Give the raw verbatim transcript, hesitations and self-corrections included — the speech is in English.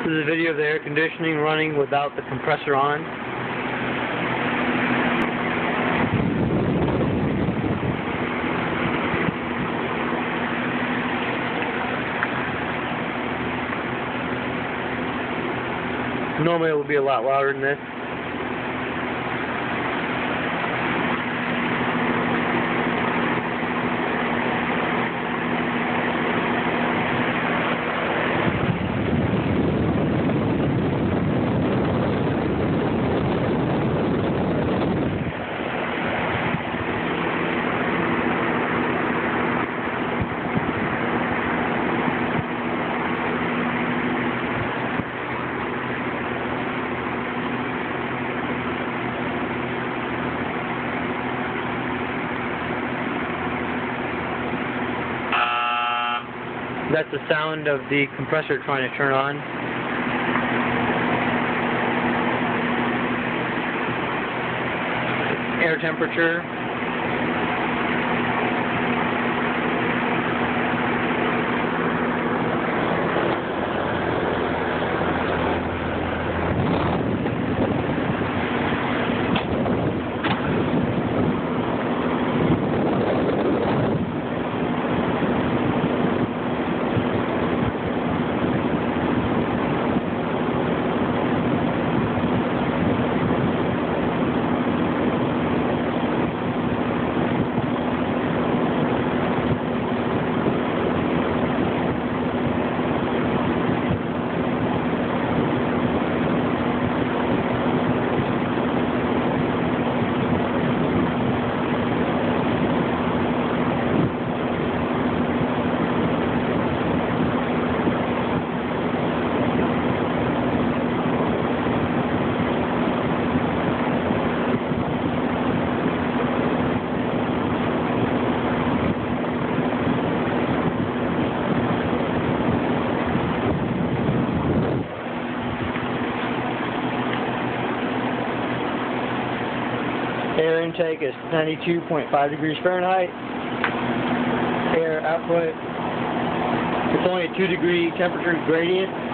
This is a video of the air conditioning running without the compressor on. Normally it would be a lot louder than this. That's the sound of the compressor trying to turn on. Air temperature. Air intake is ninety-two point five degrees Fahrenheit. Air output, it's only a two degree temperature gradient.